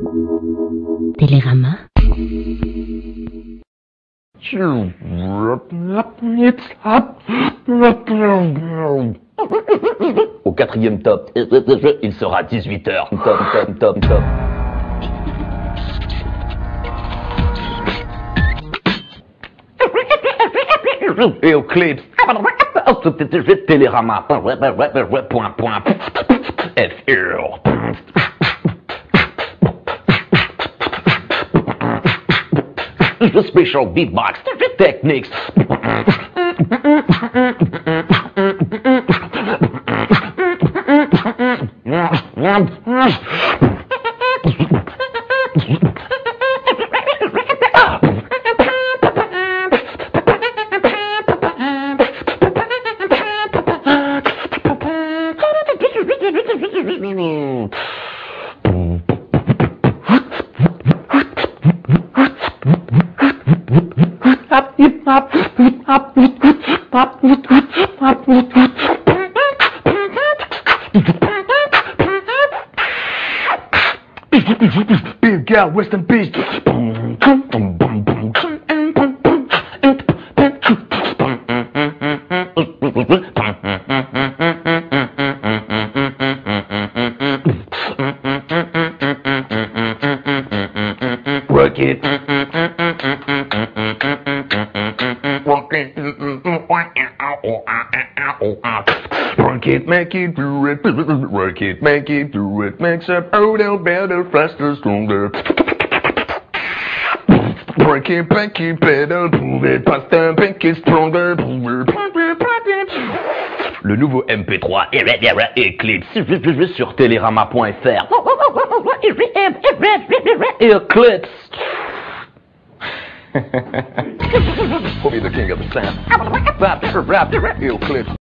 Télérama. Au quatrième top, il sera 18h. Top. Et au clip, Télérama. Special beatbox techniques. Big girl, rest in peace. Work it. Work it, make it, do it. Work it, make it, do it. Makes up older, better, faster, stronger. Work it, make it better, do it. Faster, make it stronger. Le nouveau MP3 Eclipse sur Télérama.fr. Eclipse. We'll be the king of the sound. Eclipse.